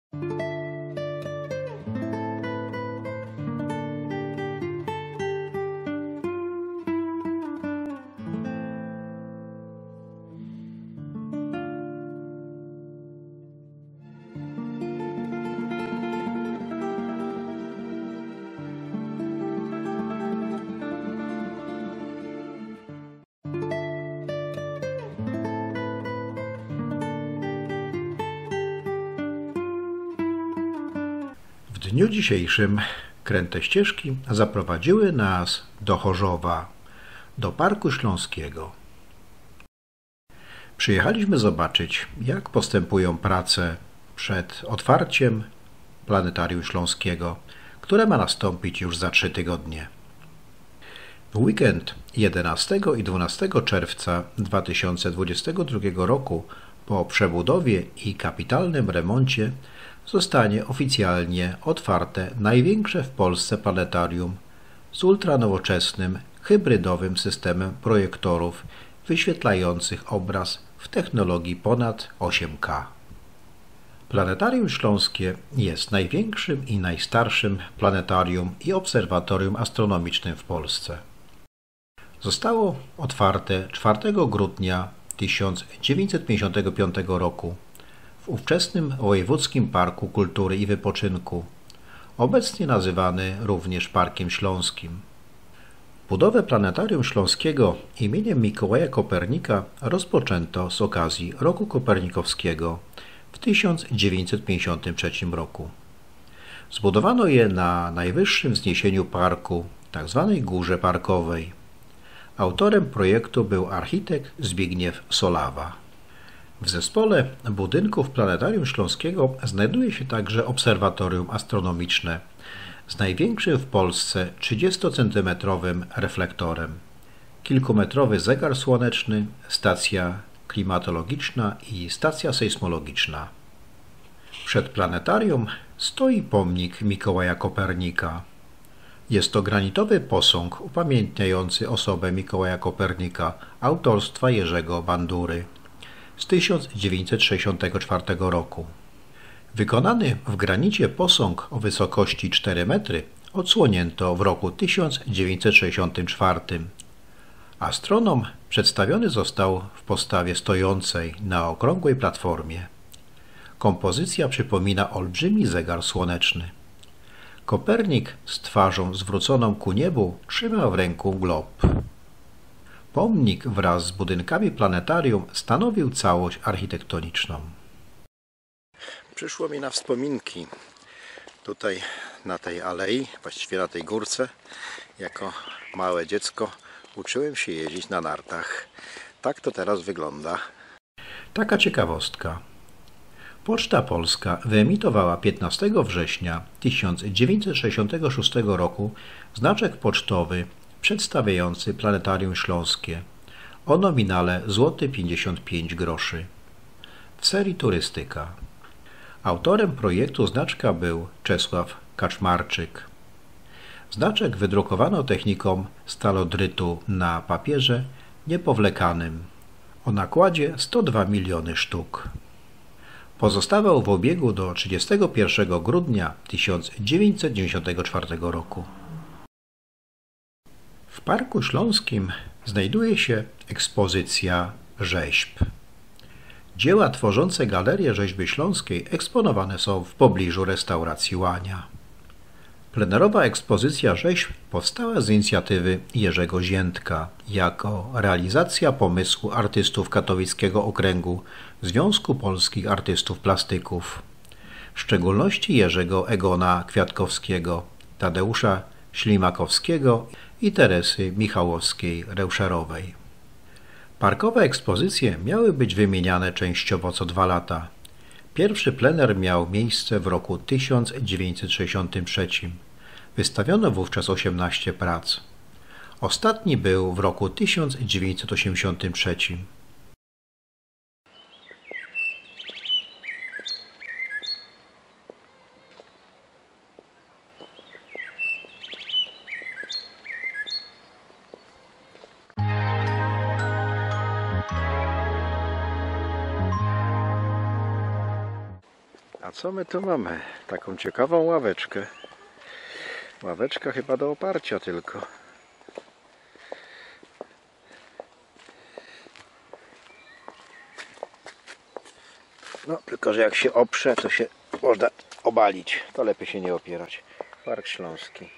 W dniu dzisiejszym kręte ścieżki zaprowadziły nas do Chorzowa, do Parku Śląskiego. Przyjechaliśmy zobaczyć, jak postępują prace przed otwarciem Planetarium Śląskiego, które ma nastąpić już za 3 tygodnie. W weekend 11 i 12 czerwca 2022 roku po przebudowie i kapitalnym remoncie zostanie oficjalnie otwarte największe w Polsce planetarium z ultranowoczesnym, hybrydowym systemem projektorów wyświetlających obraz w technologii ponad 8K. Planetarium Śląskie jest największym i najstarszym planetarium i obserwatorium astronomicznym w Polsce. Zostało otwarte 4 grudnia 1955 roku w ówczesnym Wojewódzkim Parku Kultury i Wypoczynku, obecnie nazywany również Parkiem Śląskim. Budowę Planetarium Śląskiego imieniem Mikołaja Kopernika rozpoczęto z okazji Roku Kopernikowskiego w 1953 roku. Zbudowano je na najwyższym wzniesieniu parku, tzw. Górze Parkowej. Autorem projektu był architekt Zbigniew Solawa. W zespole budynków Planetarium Śląskiego znajduje się także obserwatorium astronomiczne z największym w Polsce 30-centymetrowym reflektorem, kilkumetrowy zegar słoneczny, stacja klimatologiczna i stacja sejsmologiczna. Przed planetarium stoi pomnik Mikołaja Kopernika. Jest to granitowy posąg upamiętniający osobę Mikołaja Kopernika autorstwa Jerzego Bandury z 1964 roku. Wykonany w granicie posąg o wysokości 4 metry odsłonięto w roku 1964. Astronom przedstawiony został w postawie stojącej na okrągłej platformie. Kompozycja przypomina olbrzymi zegar słoneczny. Kopernik z twarzą zwróconą ku niebu trzyma w ręku glob. Pomnik wraz z budynkami planetarium stanowił całość architektoniczną. Przyszło mi na wspominki tutaj na tej alei, właściwie na tej górce. Jako małe dziecko uczyłem się jeździć na nartach. Tak to teraz wygląda. Taka ciekawostka. Poczta Polska wyemitowała 15 września 1966 roku znaczek pocztowy przedstawiający Planetarium Śląskie o nominale złoty 55 groszy w serii Turystyka. Autorem projektu znaczka był Czesław Kaczmarczyk. Znaczek wydrukowano techniką stalodrytu na papierze niepowlekanym o nakładzie 102 miliony sztuk. Pozostawał w obiegu do 31 grudnia 1994 roku. W Parku Śląskim znajduje się ekspozycja rzeźb. Dzieła tworzące Galerię Rzeźby Śląskiej eksponowane są w pobliżu restauracji Łania. Plenerowa ekspozycja rzeźb powstała z inicjatywy Jerzego Ziętka jako realizacja pomysłu artystów katowickiego okręgu Związku Polskich Artystów Plastyków, w szczególności Jerzego Egona Kwiatkowskiego, Tadeusza Ślimakowskiego i Teresy Michałowskiej-Reuszerowej. Parkowe ekspozycje miały być wymieniane częściowo co 2 lata. Pierwszy plener miał miejsce w roku 1963. Wystawiono wówczas 18 prac. Ostatni był w roku 1983. Co my tu mamy? Taką ciekawą ławeczkę. Ławeczka chyba do oparcia tylko. No, tylko że jak się oprze, to się można obalić. To lepiej się nie opierać. Park Śląski.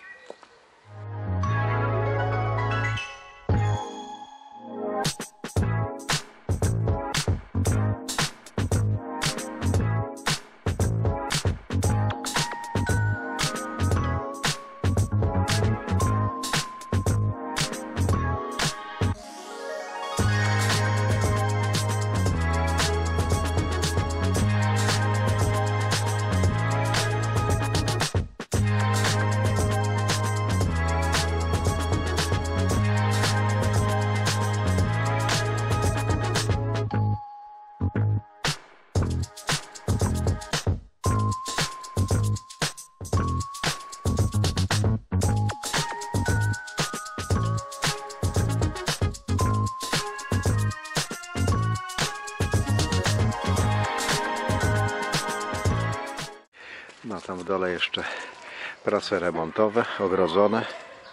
No tam w dole jeszcze prace remontowe, ogrodzone.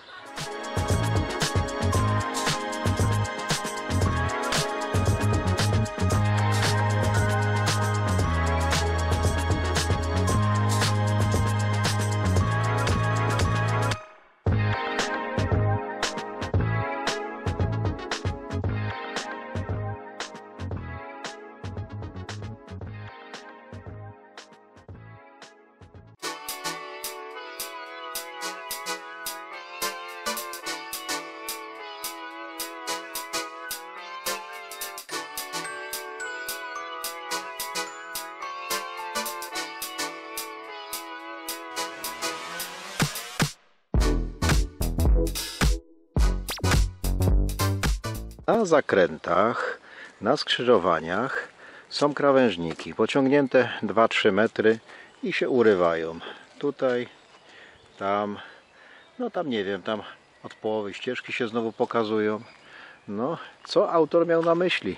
Na zakrętach, na skrzyżowaniach są krawężniki pociągnięte 2-3 metry i się urywają. Tutaj, tam, no tam nie wiem, tam od połowy ścieżki się znowu pokazują. No, co autor miał na myśli?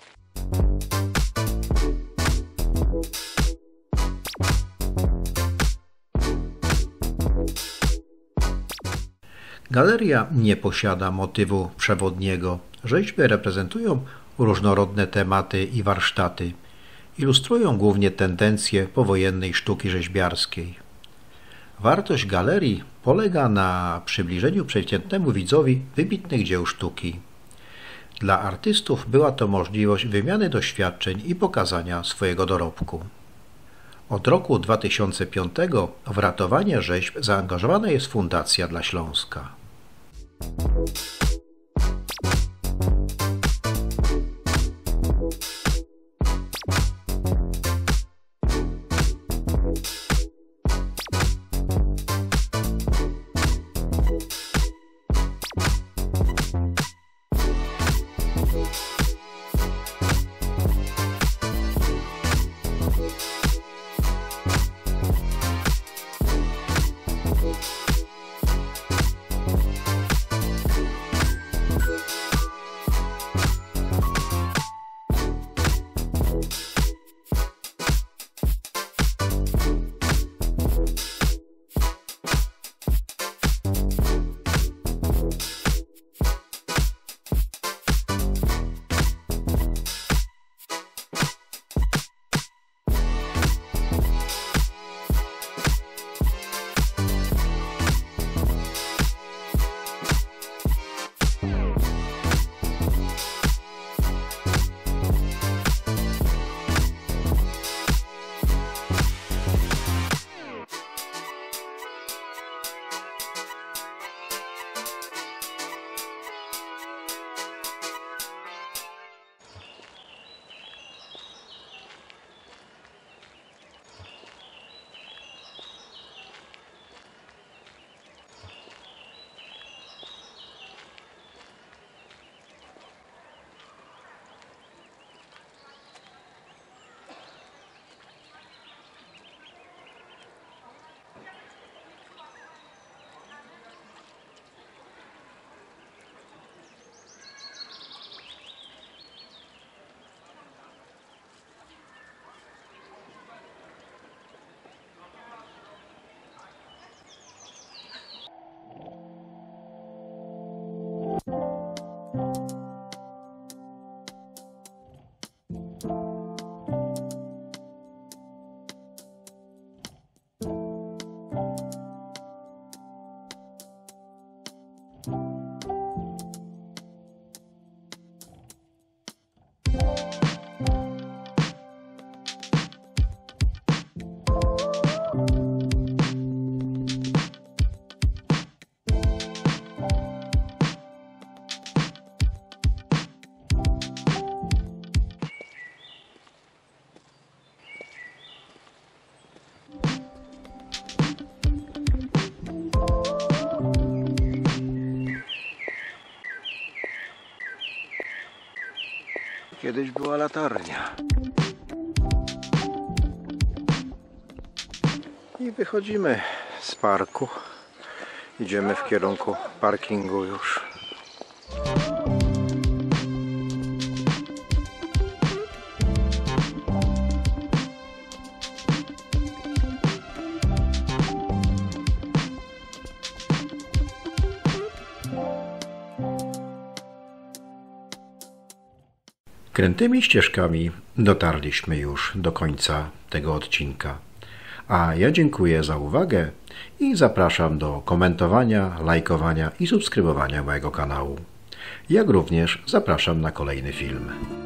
Galeria nie posiada motywu przewodniego. Rzeźby reprezentują różnorodne tematy i warsztaty. Ilustrują głównie tendencje powojennej sztuki rzeźbiarskiej. Wartość galerii polega na przybliżeniu przeciętnemu widzowi wybitnych dzieł sztuki. Dla artystów była to możliwość wymiany doświadczeń i pokazania swojego dorobku. Od roku 2005 w ratowanie rzeźb zaangażowana jest Fundacja dla Śląska. Kiedyś była latarnia. I wychodzimy z parku. Idziemy w kierunku parkingu już. Krętymi ścieżkami dotarliśmy już do końca tego odcinka. A ja dziękuję za uwagę i zapraszam do komentowania, lajkowania i subskrybowania mojego kanału. Jak również zapraszam na kolejny film.